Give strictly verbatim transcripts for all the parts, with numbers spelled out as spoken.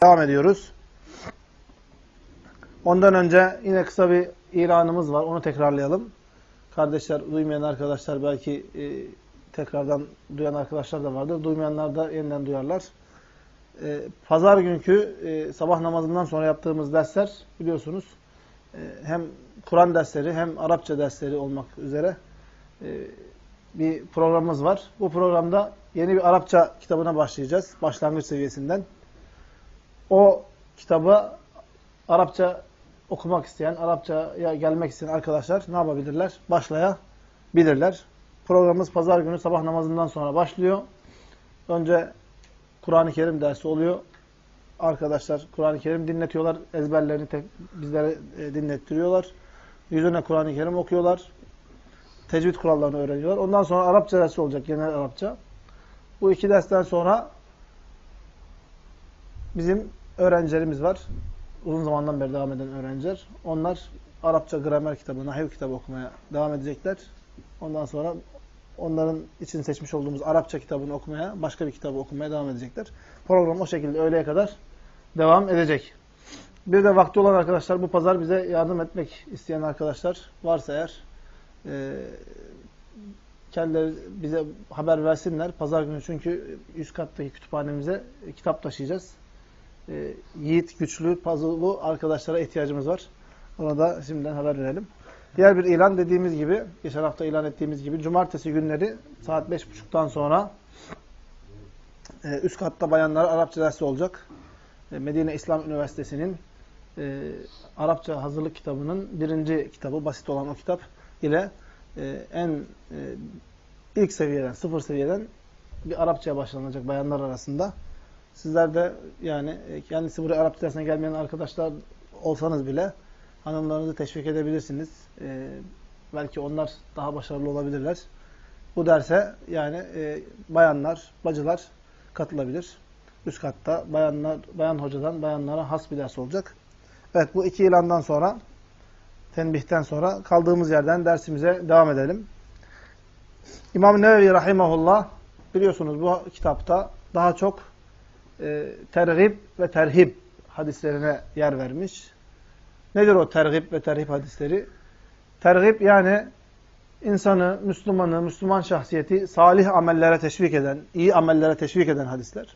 Devam ediyoruz. Ondan önce yine kısa bir ilanımız var. Onu tekrarlayalım. Kardeşler, duymayan arkadaşlar belki e, tekrardan duyan arkadaşlar da vardır. Duymayanlar da yeniden duyarlar. E, Pazar günkü e, sabah namazından sonra yaptığımız dersler biliyorsunuz e, hem Kur'an dersleri hem Arapça dersleri olmak üzere e, bir programımız var. Bu programda yeni bir Arapça kitabına başlayacağız. Başlangıç seviyesinden. O kitabı Arapça okumak isteyen, Arapçaya gelmek isteyen arkadaşlar ne yapabilirler? Başlayabilirler. Programımız pazar günü sabah namazından sonra başlıyor. Önce Kur'an-ı Kerim dersi oluyor. Arkadaşlar Kur'an-ı Kerim dinletiyorlar. Ezberlerini bizlere dinlettiriyorlar. Yüzüne Kur'an-ı Kerim okuyorlar. Tecvid kurallarını öğreniyorlar. Ondan sonra Arapça dersi olacak, genel Arapça. Bu iki dersten sonra bizim öğrencilerimiz var. Uzun zamandan beri devam eden öğrenciler. Onlar Arapça gramer kitabı, nahiv kitabı okumaya devam edecekler. Ondan sonra onların için seçmiş olduğumuz Arapça kitabını okumaya, başka bir kitabı okumaya devam edecekler. Program o şekilde öğleye kadar devam edecek. Bir de vakti olan arkadaşlar, bu pazar bize yardım etmek isteyen arkadaşlar varsa eğer e, kendileri bize haber versinler. Pazar günü çünkü üst kattaki kütüphanemize kitap taşıyacağız. E, yiğit, güçlü, puzzle'lu arkadaşlara ihtiyacımız var. Ona da şimdiden haber verelim. Diğer bir ilan dediğimiz gibi, geçen hafta ilan ettiğimiz gibi cumartesi günleri saat beş buçuktan sonra e, üst katta bayanlara Arapça dersi olacak. E, Medine İslam Üniversitesi'nin e, Arapça hazırlık kitabının birinci kitabı, basit olan o kitap ile e, en e, ilk seviyeden, sıfır seviyeden bir Arapçaya başlanacak bayanlar arasında. Sizler de yani kendisi buraya Arapça dersine gelmeyen arkadaşlar olsanız bile hanımlarınızı teşvik edebilirsiniz. Ee, belki onlar daha başarılı olabilirler. Bu derse yani e, bayanlar, bacılar katılabilir. Üst katta bayanlar, bayan hocadan bayanlara has bir ders olacak. Evet, bu iki ilandan sonra, tenbihten sonra kaldığımız yerden dersimize devam edelim. İmam Nevevi Rahimahullah biliyorsunuz bu kitapta daha çok e, tergib ve terhib hadislerine yer vermiş. Nedir o tergib ve terhib hadisleri? Tergib yani insanı, Müslümanı, Müslüman şahsiyeti salih amellere teşvik eden, iyi amellere teşvik eden hadisler.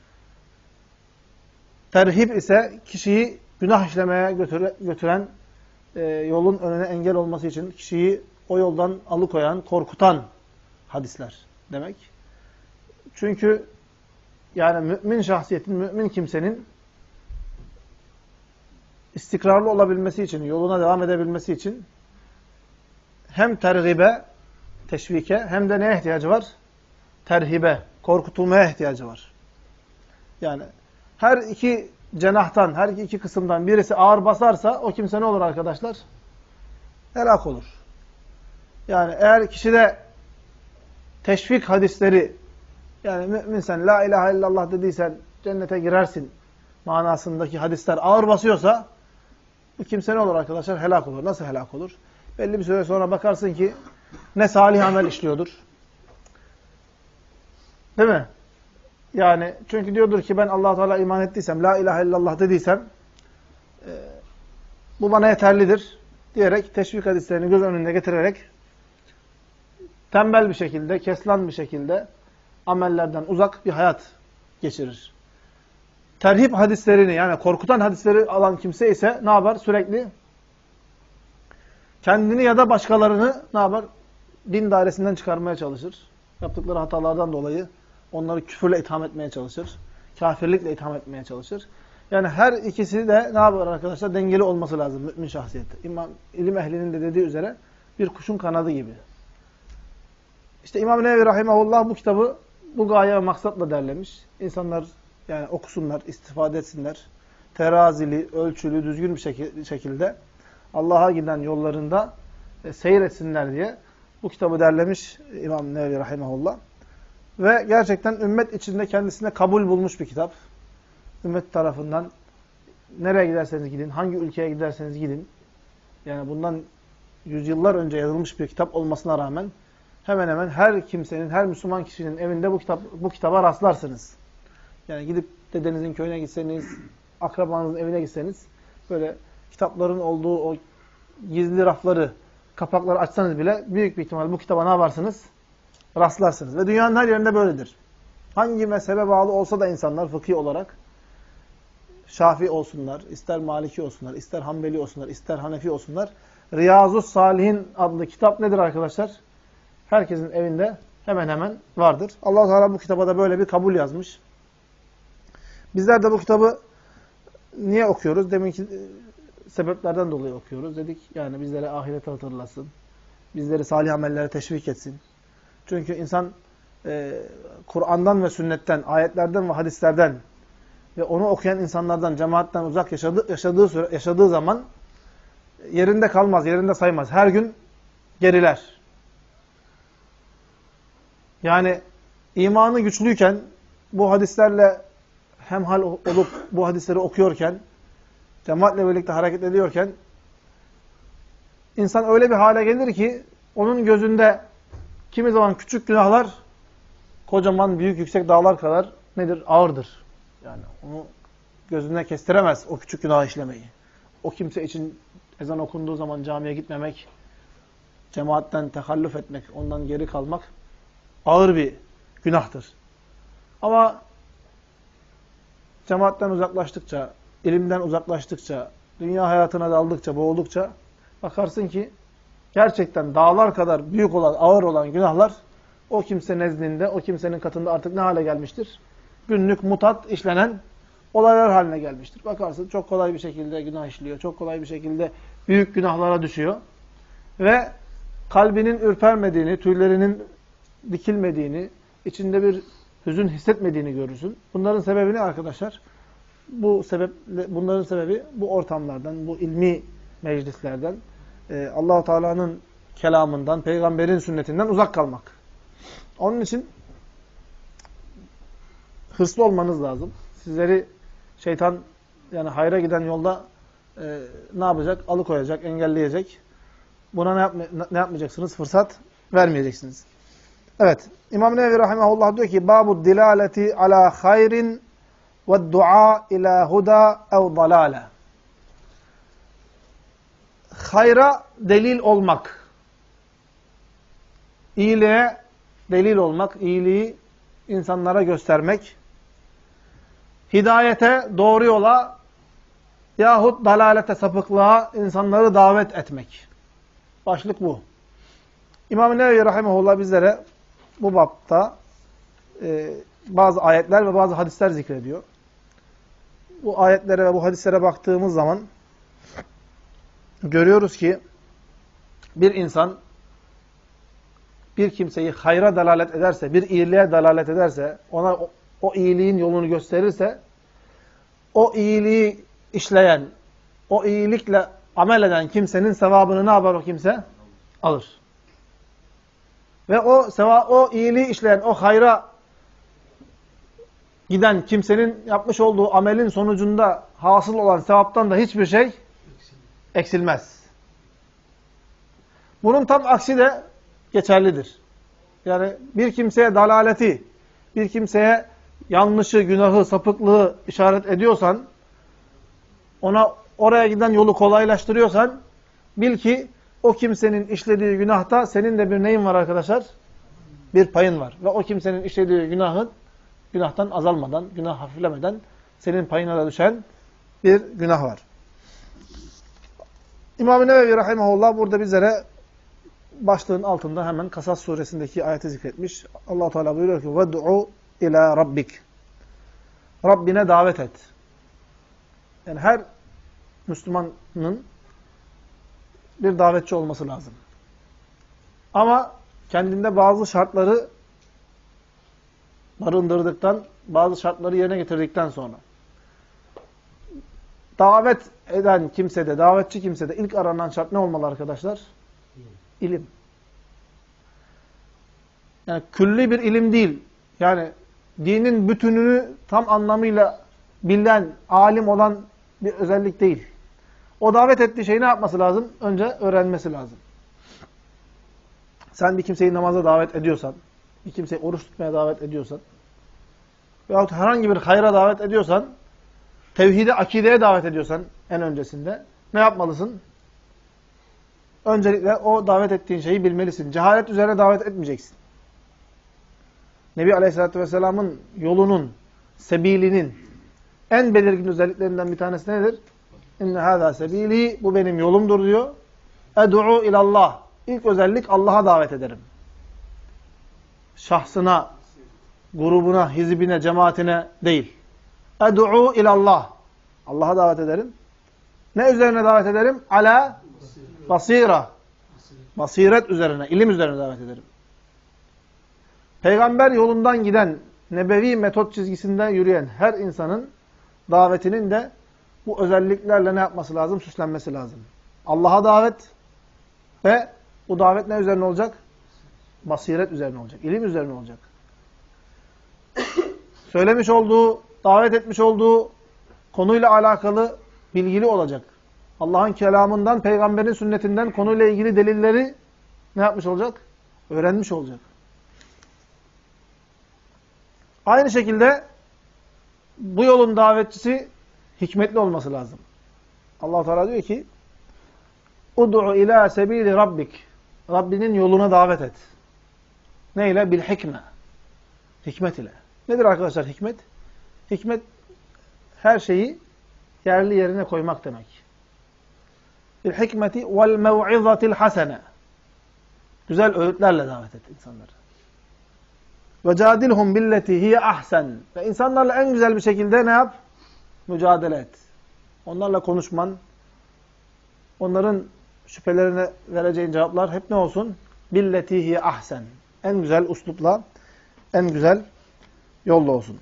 Terhib ise kişiyi günah işlemeye götüre, götüren, e, yolun önüne engel olması için kişiyi o yoldan alıkoyan, korkutan hadisler demek. Çünkü yani mümin şahsiyetin, mümin kimsenin istikrarlı olabilmesi için, yoluna devam edebilmesi için hem tergibe, teşvike hem de neye ihtiyacı var? Terhibe, korkutulmaya ihtiyacı var. Yani her iki cenahtan, her iki kısımdan birisi ağır basarsa o kimse ne olur arkadaşlar? Helak olur. Yani eğer kişide teşvik hadisleri, yani mümin sen la ilahe illallah dediysen cennete girersin manasındaki hadisler ağır basıyorsa bu kimse ne olur arkadaşlar? Helak olur. Nasıl helak olur? Belli bir süre sonra bakarsın ki ne salih amel işliyordur. Değil mi? Yani çünkü diyordur ki ben Allah-u Teala iman ettiysem, la ilahe illallah dediysem e, bu bana yeterlidir diyerek teşvik hadislerini göz önünde getirerek tembel bir şekilde, keslan bir şekilde amellerden uzak bir hayat geçirir. Terhip hadislerini yani korkutan hadisleri alan kimse ise ne yapar? Sürekli kendini ya da başkalarını ne yapar? Din dairesinden çıkarmaya çalışır. Yaptıkları hatalardan dolayı onları küfürle itham etmeye çalışır. Kafirlikle itham etmeye çalışır. Yani her ikisi de ne yapar arkadaşlar? Dengeli olması lazım mümin şahsiyette. İmam, ilim ehlinin de dediği üzere bir kuşun kanadı gibi. İşte İmam Nevevi Rahimahullah bu kitabı bu gaye ve maksatla derlemiş. İnsanlar yani okusunlar, istifade etsinler. Terazili, ölçülü, düzgün bir şekilde Allah'a giden yollarında e, seyretsinler diye bu kitabı derlemiş İmam Nevevi Rahimahullah. Ve gerçekten ümmet içinde kendisine kabul bulmuş bir kitap. Ümmet tarafından nereye giderseniz gidin, hangi ülkeye giderseniz gidin. Yani bundan yüzyıllar önce yazılmış bir kitap olmasına rağmen hemen hemen her kimsenin, her Müslüman kişinin evinde bu kitap bu kitaba rastlarsınız. Yani gidip dedenizin köyüne gitseniz, akrabanızın evine gitseniz, böyle kitapların olduğu o gizli rafları, kapakları açsanız bile büyük bir ihtimal bu kitaba ne yaparsınız? Rastlarsınız. Ve dünyanın her yerinde böyledir. Hangi mezhebe bağlı olsa da insanlar fıkhi olarak, Şafii olsunlar, ister Maliki olsunlar, ister Hanbeli olsunlar, ister Hanefi olsunlar, Riyazus Salihin adlı kitap nedir arkadaşlar? Herkesin evinde hemen hemen vardır. Allah-u Teala bu kitaba da böyle bir kabul yazmış. Bizler de bu kitabı niye okuyoruz? Deminki sebeplerden dolayı okuyoruz. Dedik yani bizlere ahireti hatırlasın. Bizleri salih amellere teşvik etsin. Çünkü insan e, Kur'an'dan ve sünnetten, ayetlerden ve hadislerden ve onu okuyan insanlardan, cemaatten uzak yaşadığı, yaşadığı, süre, yaşadığı zaman yerinde kalmaz, yerinde saymaz. Her gün geriler. Yani imanı güçlüyken, bu hadislerle hemhal olup bu hadisleri okuyorken, cemaatle birlikte hareket ediyorken, insan öyle bir hale gelir ki, onun gözünde kimi zaman küçük günahlar, kocaman, büyük, yüksek dağlar kadar nedir? Ağırdır. Yani onu gözüne kestiremez o küçük günah işlemeyi. O kimse için ezan okunduğu zaman camiye gitmemek, cemaatten tehallüf etmek, ondan geri kalmak ağır bir günahtır. Ama cemaatten uzaklaştıkça, ilimden uzaklaştıkça, dünya hayatına daldıkça, boğuldukça bakarsın ki gerçekten dağlar kadar büyük olan, ağır olan günahlar o kimse nezdinde, o kimsenin katında artık ne hale gelmiştir? Günlük mutat işlenen olaylar haline gelmiştir. Bakarsın çok kolay bir şekilde günah işliyor, çok kolay bir şekilde büyük günahlara düşüyor ve kalbinin ürpermediğini, tüylerinin dikilmediğini, içinde bir hüzün hissetmediğini görürsün. Bunların sebebi ne arkadaşlar? Bu sebeple, bunların sebebi bu ortamlardan, bu ilmi meclislerden, e, Allah-u Teala'nın kelamından, peygamberin sünnetinden uzak kalmak. Onun için hırslı olmanız lazım. Sizleri şeytan yani hayra giden yolda e, ne yapacak? Alıkoyacak, engelleyecek. Buna ne, yapma, ne yapmayacaksınız? Fırsat vermeyeceksiniz. Evet. İmam Nevevi rahimahullah diyor ki Babu dilaleti ala hayrin ve dua ila huda ev dalale. Hayra delil olmak. İyiliğe delil olmak, iyiliği insanlara göstermek. Hidayete, doğru yola yahut dalalete, sapıklığa insanları davet etmek. Başlık bu. İmam-ı Nevevi rahimahullah bizlere bu bapta e, bazı ayetler ve bazı hadisler zikrediyor. Bu ayetlere ve bu hadislere baktığımız zaman görüyoruz ki bir insan bir kimseyi hayra dalalet ederse, bir iyiliğe dalalet ederse, ona o, o iyiliğin yolunu gösterirse, o iyiliği işleyen, o iyilikle amel eden kimsenin sevabını ne yapar o kimse? Alır. Ve o seva, o iyiliği işleyen, o hayra giden kimsenin yapmış olduğu amelin sonucunda hasıl olan sevaptan da hiçbir şey eksilmez. Bunun tam aksi de geçerlidir. Yani bir kimseye dalaleti, bir kimseye yanlışı, günahı, sapıklığı işaret ediyorsan, ona oraya giden yolu kolaylaştırıyorsan, bil ki o kimsenin işlediği günahta senin de bir neyin var arkadaşlar? Bir payın var. Ve o kimsenin işlediği günahın, günahtan azalmadan, günah hafiflemeden senin payına da düşen bir günah var. İmam-ı Nevevi rahimahullah burada bizlere başlığın altında hemen Kasas suresindeki ayeti zikretmiş. Allah-u Teala buyuruyor ki وَدْعُوا ila rabbik. Rabbine davet et. Yani her Müslümanın bir davetçi olması lazım. Ama kendinde bazı şartları barındırdıktan, bazı şartları yerine getirdikten sonra davet eden kimsede, davetçi kimsede ilk aranan şart ne olmalı arkadaşlar? İlim. Yani külli bir ilim değil. Yani dinin bütününü tam anlamıyla bilen, alim olan bir özellik değil. O davet ettiği şeyi ne yapması lazım? Önce öğrenmesi lazım. Sen bir kimseyi namaza davet ediyorsan, bir kimseyi oruç tutmaya davet ediyorsan veyahut herhangi bir hayra davet ediyorsan, tevhide, akideye davet ediyorsan en öncesinde ne yapmalısın? Öncelikle o davet ettiğin şeyi bilmelisin. Cehalet üzerine davet etmeyeceksin. Nebi Aleyhisselatü Vesselam'ın yolunun, sebilinin en belirgin özelliklerinden bir tanesi nedir? İnne hâzâ sebîlî, bu benim yolumdur diyor. Ed'u ilallah. İlk özellik Allah'a davet ederim. Şahsına, grubuna, hizbine, cemaatine değil. Ed'u ilallah. Allah'a davet ederim. Ne üzerine davet ederim? Ala basira. Basiret üzerine, ilim üzerine davet ederim. Peygamber yolundan giden, nebevi metot çizgisinde yürüyen her insanın davetinin de bu özelliklerle ne yapması lazım? Süslenmesi lazım. Allah'a davet ve bu davet ne üzerine olacak? Basiret üzerine olacak, ilim üzerine olacak. Söylemiş olduğu, davet etmiş olduğu konuyla alakalı bilgili olacak. Allah'ın kelamından, peygamberin sünnetinden konuyla ilgili delilleri ne yapmış olacak? Öğrenmiş olacak. Aynı şekilde bu yolun davetçisi hikmetli olması lazım. Allah Teala diyor ki: "Ud'u ila sebili rabbik." Rabbinin yoluna davet et. Ne ile? Bil hikme. Hikmet ile. Nedir arkadaşlar hikmet? Hikmet her şeyi yerli yerine koymak demek. Bil hikmeti vel mev'izatil hasene. Güzel öğütlerle davet et insanları. Ve cadilhum billeti hiye ahsen. Ve insanlarla en güzel bir şekilde ne yap? Mücadele et. Onlarla konuşman, onların şüphelerine vereceğin cevaplar hep ne olsun? Billeti hiye ahsen. En güzel uslupla, en güzel yolla olsun.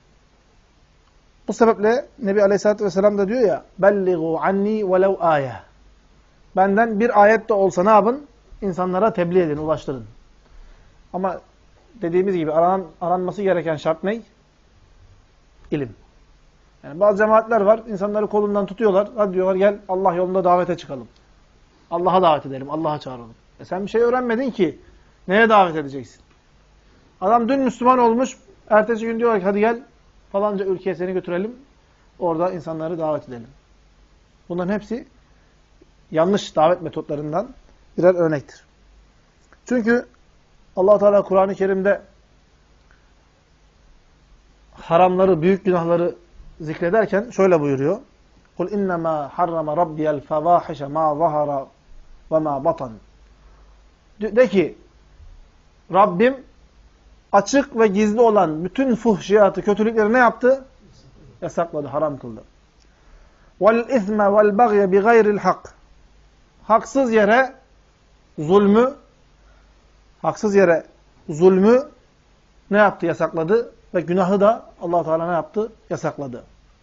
Bu sebeple Nebi Aleyhisselatü Vesselam da diyor ya: "Belligu anni velev âye." Benden bir ayet de olsa ne yapın? İnsanlara tebliğ edin, ulaştırın. Ama dediğimiz gibi aran, aranması gereken şart ne? İlim. Yani bazı cemaatler var, insanları kolundan tutuyorlar. Hadi diyorlar, gel Allah yolunda davete çıkalım. Allah'a davet edelim, Allah'a çağıralım. E sen bir şey öğrenmedin ki. Neye davet edeceksin? Adam dün Müslüman olmuş, ertesi gün diyor ki hadi gel falanca ülkeye seni götürelim. Orada insanları davet edelim. Bunların hepsi yanlış davet metotlarından birer örnektir. Çünkü Allah Teala Kur'an-ı Kerim'de haramları, büyük günahları zikrederken şöyle buyuruyor: "Kul innema harrama rabbiyel fevâhişe mâ zahara ve mâ batan." De ki, Rabbim açık ve gizli olan bütün fuhşiyatı, kötülükleri ne yaptı? Yasakladı, haram kıldı. "Vel izme vel bagye bi gayril hak." Haksız yere zulmü, haksız yere zulmü ne yaptı? Yasakladı. Ve günahı da Allah Teala ne yaptı? Yasakladı.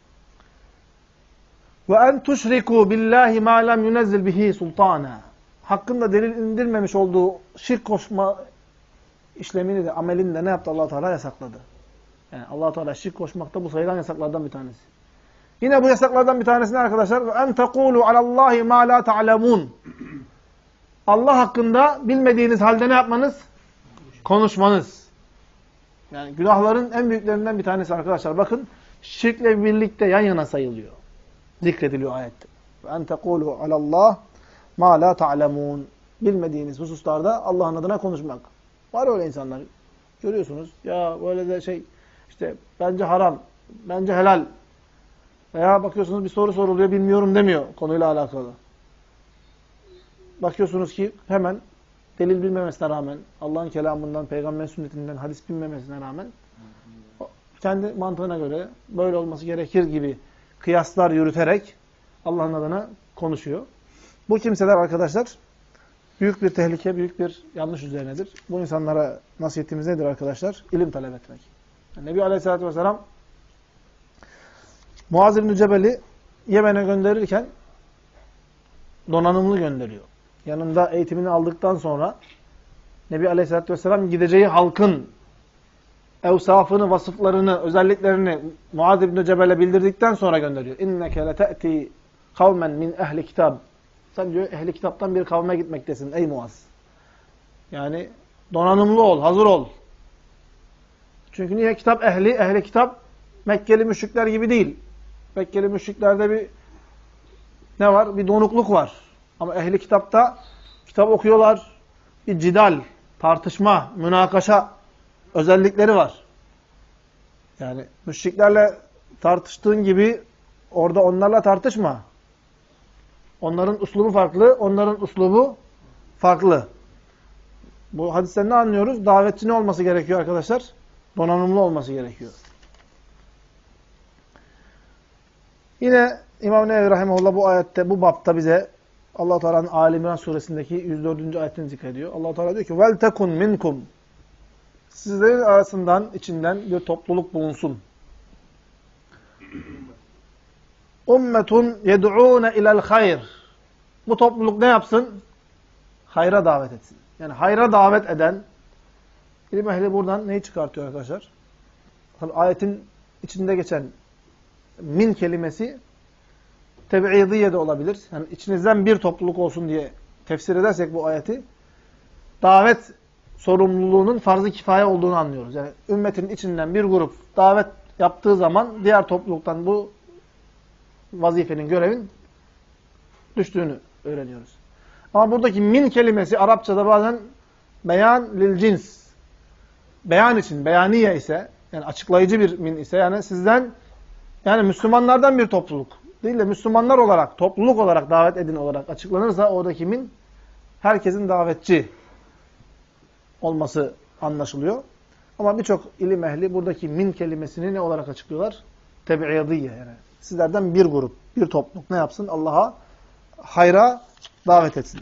Ve en tuşriku billahi ma lem yunezzil bihi sultana. Hakkında delil indirmemiş olduğu şirk koşma işlemini de, amelini de ne yaptı? Allah Teala yasakladı. Yani Allah Teala şirk koşmakta bu sayılan yasaklardan bir tanesi. Yine bu yasaklardan bir tanesi ne arkadaşlar? Ve en tekulu alallahi ma la ta'lemun. Allah hakkında bilmediğiniz halde ne yapmanız? Konuşmanız. Yani günahların en büyüklerinden bir tanesi arkadaşlar. Bakın, şirkle birlikte yan yana sayılıyor. Zikrediliyor ayette. Ve en tekulu alallah ma la ta'lemun. Bilmediğiniz hususlarda Allah'ın adına konuşmak. Var öyle insanlar. Görüyorsunuz. Ya böyle de şey işte bence haram, bence helal. Veya bakıyorsunuz bir soru soruluyor, bilmiyorum demiyor konuyla alakalı. Bakıyorsunuz ki hemen delil bilmemesine rağmen, Allah'ın kelamından, peygamberin sünnetinden, hadis bilmemesine rağmen kendi mantığına göre böyle olması gerekir gibi kıyaslar yürüterek Allah'ın adına konuşuyor. Bu kimseler arkadaşlar büyük bir tehlike, büyük bir yanlış üzerinedir. Bu insanlara nasihatimiz nedir arkadaşlar? İlim talep etmek. Yani Nebi Aleyhisselatü Vesselam Muaz İbn-i Cebel'i Yemen'e gönderirken donanımlı gönderiyor. Yanında eğitimini aldıktan sonra Nebi Aleyhisselatü Vesselam gideceği halkın evsafını, vasıflarını, özelliklerini Muaz İbn-i Cebel'e bildirdikten sonra gönderiyor. İnneke lete'ti kavmen min ehli kitab. Sen diyor ehli kitaptan bir kavme gitmektesin ey Muaz. Yani donanımlı ol, hazır ol. Çünkü niye? Kitap ehli, ehli kitap Mekkeli müşrikler gibi değil. Mekkeli müşriklerde bir ne var? Bir donukluk var. Ama ehli kitapta kitap okuyorlar. Bir cidal, tartışma, münakaşa özellikleri var. Yani müşriklerle tartıştığın gibi orada onlarla tartışma. Onların uslubu farklı, onların uslubu farklı. Bu hadisten ne anlıyoruz? Davetçi ne olması gerekiyor arkadaşlar? Donanımlı olması gerekiyor. Yine İmam Nevevi Rahimahullah bu ayette, bu bapta bize Allah-u Teala'nın Ali İmran suresindeki yüz dördüncü ayetini zikrediyor. Allah-u Teala diyor ki vel tekun minkum. Sizlerin arasından, içinden bir topluluk bulunsun. Ummetun yed'ûne ilel hayr. Bu topluluk ne yapsın? Hayra davet etsin. Yani hayra davet eden, ilim ehli buradan neyi çıkartıyor arkadaşlar? Tabii ayetin içinde geçen min kelimesi teb'idiye de olabilir. Yani içinizden bir topluluk olsun diye tefsir edersek bu ayeti, davet sorumluluğunun farz-ı kifaye olduğunu anlıyoruz. Yani ümmetin içinden bir grup davet yaptığı zaman diğer topluluktan bu vazifenin, görevin düştüğünü öğreniyoruz. Ama buradaki min kelimesi Arapçada bazen beyan lil cins, beyan için, beyaniye ise, yani açıklayıcı bir min ise, yani sizden, yani Müslümanlardan bir topluluk değil de Müslümanlar olarak, topluluk olarak davet edin olarak açıklanırsa oradaki min herkesin davetçi olması anlaşılıyor. Ama birçok ilim ehli buradaki min kelimesini ne olarak açıklıyorlar? Teb'idiyye, yani sizlerden bir grup, bir topluluk ne yapsın? Allah'a, hayra davet etsin.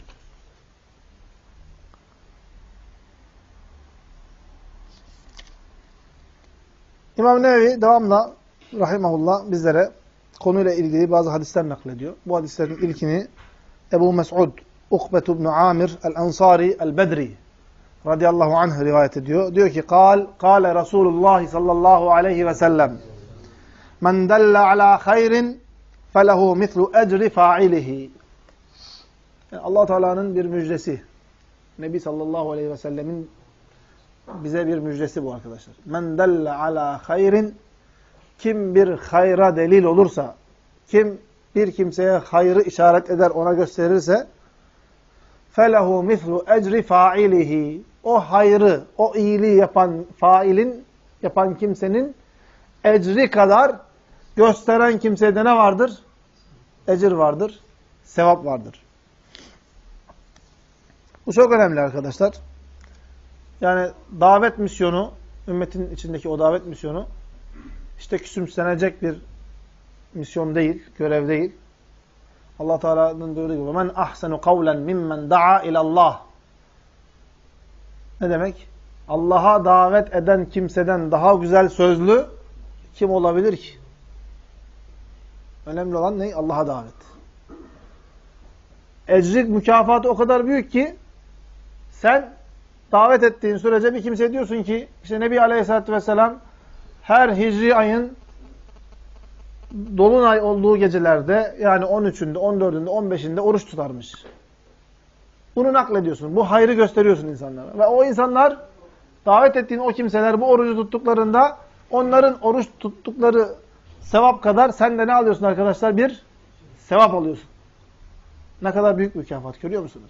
İmam Nevevi devamla rahimahullah bizlere konuyla ilgili bazı hadisler naklediyor. Bu hadislerin ilkini Ebu Mes'ud Ukbet ibn Amir el-Ansari el-Bedri radıyallahu anh rivayet ediyor. Diyor ki kal kâle Resulullah sallallahu aleyhi ve sellem men delle ala hayrin felehu mislu ecri fa'ilihi. Yani Allah Teala'nın bir müjdesi. Nebi sallallahu aleyhi ve sellemin bize bir müjdesi bu arkadaşlar. Men delle ala hayrin, kim bir hayra delil olursa, kim bir kimseye hayrı işaret eder, ona gösterirse felehu mislu ecri fa'ilihi. O hayrı, o iyiliği yapan failin, yapan kimsenin ecri kadar gösteren kimsede ne vardır? Ecir vardır, sevap vardır. Bu çok önemli arkadaşlar. Yani davet misyonu, ümmetin içindeki o davet misyonu işte küçümsenecek bir misyon değil, görev değil. Allah Teala'nın buyurduğu gibi men ahsenu kavlen mimmen da'a ilallah. Ne demek? Allah'a davet eden kimseden daha güzel sözlü kim olabilir ki? Önemli olan ne? Allah'a davet. Ecrik, mükafatı o kadar büyük ki sen davet ettiğin sürece bir kimseye diyorsun ki işte Nebi Aleyhisselatü Vesselam her hicri ayın dolunay olduğu gecelerde, yani on üçünde, on dördünde, on beşinde oruç tutarmış. Bunu naklediyorsun. Bu hayrı gösteriyorsun insanlara. Ve o insanlar, davet ettiğin o kimseler bu orucu tuttuklarında onların oruç tuttukları sevap kadar sen de ne alıyorsun arkadaşlar? Bir sevap alıyorsun. Ne kadar büyük bir mükafat, görüyor musunuz?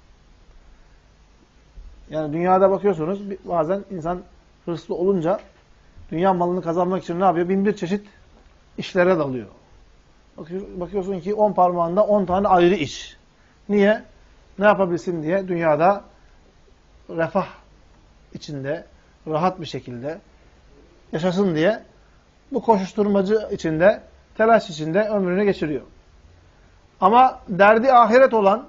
Yani dünyada bakıyorsunuz, bazen insan hırslı olunca dünya malını kazanmak için ne yapıyor? Bin bir çeşit işlere dalıyor. Bakıyorsun ki on parmağında on tane ayrı iş. Niye? Ne yapabilsin diye dünyada refah içinde, rahat bir şekilde yaşasın diye bu koşuşturmacı içinde, telaş içinde ömrünü geçiriyor. Ama derdi ahiret olan,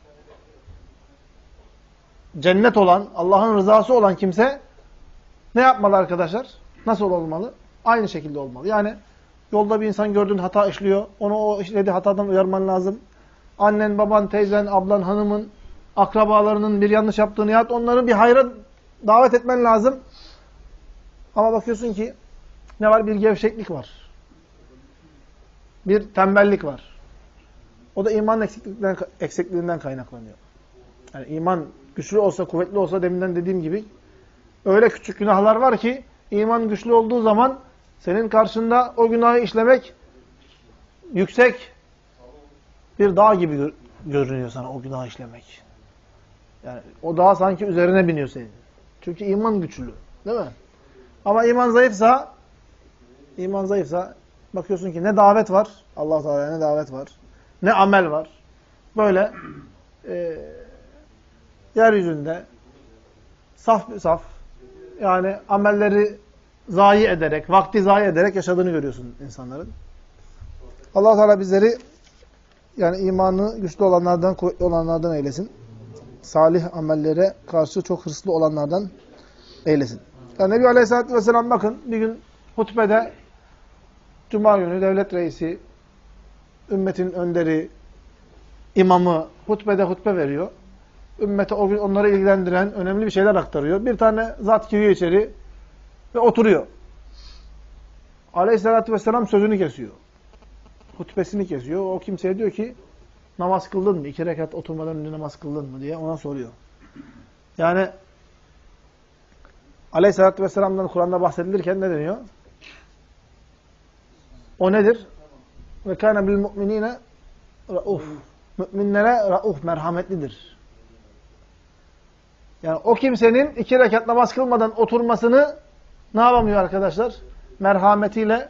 cennet olan, Allah'ın rızası olan kimse ne yapmalı arkadaşlar? Nasıl olmalı? Aynı şekilde olmalı. Yani yolda bir insan gördüğün hata işliyor. Onu o işlediği hatadan uyarman lazım. Annen, baban, teyzen, ablan, hanımın, akrabalarının bir yanlış yaptığını yahut onları bir hayra davet etmen lazım. Ama bakıyorsun ki ne var? Bir gevşeklik var. Bir tembellik var. O da iman eksikliğinden, eksikliğinden kaynaklanıyor. Yani iman güçlü olsa, kuvvetli olsa deminden dediğim gibi öyle küçük günahlar var ki İman güçlü olduğu zaman senin karşında o günahı işlemek yüksek bir dağ gibi görünüyor sana o günahı işlemek. Yani o dağ sanki üzerine biniyor senin. Çünkü iman güçlü. Değil mi? Ama iman zayıfsa iman zayıfsa bakıyorsun ki ne davet var. Allah Teala'ya ne davet var. Ne amel var. Böyle e, yeryüzünde saf bir saf yani amelleri zayi ederek, vakti zayi ederek yaşadığını görüyorsun insanların. Allah Teala bizleri yani imanı güçlü olanlardan, kuvvetli olanlardan eylesin. Salih amellere karşı çok hırslı olanlardan eylesin. Yani Nebi Aleyhisselatü Vesselam bakın bir gün hutbede Cuma günü devlet reisi, ümmetin önderi, imamı hutbede hutbe veriyor. Ümmete o gün onları ilgilendiren önemli bir şeyler aktarıyor. Bir tane zat giriyor içeri ve oturuyor. Aleyhisselatü Vesselam sözünü kesiyor. Hutbesini kesiyor. O kimseye diyor ki namaz kıldın mı? İki rekat oturmadan önce namaz kıldın mı diye ona soruyor. Yani Aleyhisselatü Vesselam'dan Kur'an'da bahsedilirken ne deniyor? O nedir? Ve kâne bil mu'minîne rauf. Müminlere rauf, merhametlidir. Yani o kimsenin iki rekat namaz kılmadan oturmasını ne yapamıyor arkadaşlar? Merhametiyle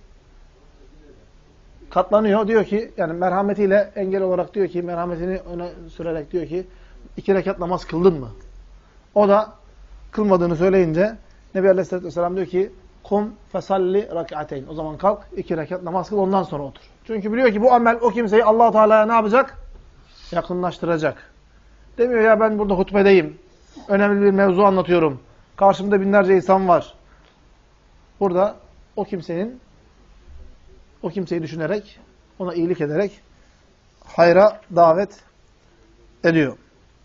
katlanıyor. Diyor ki, yani merhametiyle engel olarak diyor ki, merhametini öne sürerek diyor ki, iki rekat namaz kıldın mı? O da kılmadığını söyleyince Nebi Aleyhisselatü Vesselam diyor ki, kum fesalli rak'ateyn. O zaman kalk, iki rekat namaz kıl, ondan sonra otur. Çünkü biliyor ki bu amel o kimseyi Allah-u Teala'ya ne yapacak? Yakınlaştıracak. Demiyor ya ben burada hutbedeyim. Önemli bir mevzu anlatıyorum. Karşımda binlerce insan var. Burada o kimsenin o kimseyi düşünerek, ona iyilik ederek hayra davet ediyor.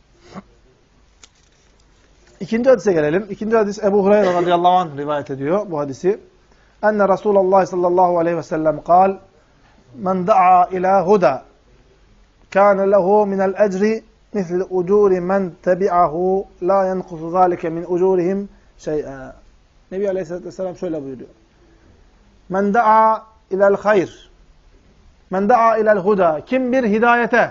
İkinci hadise gelelim. İkinci hadis Ebu Hureyre radıyallahu anh rivayet ediyor bu hadisi. Enne Resulullah sallallahu aleyhi ve sellem kal men da'a ila huda kâne lehu minel ecri misli ucuri men tebi'ahu la yenkusu zâlike min ucurihim şey'e. Nebi Aleyhisselatü Vesselam şöyle buyuruyor. Men da'a ilel hayr. Men da'a ilel huda. Kim bir hidayete,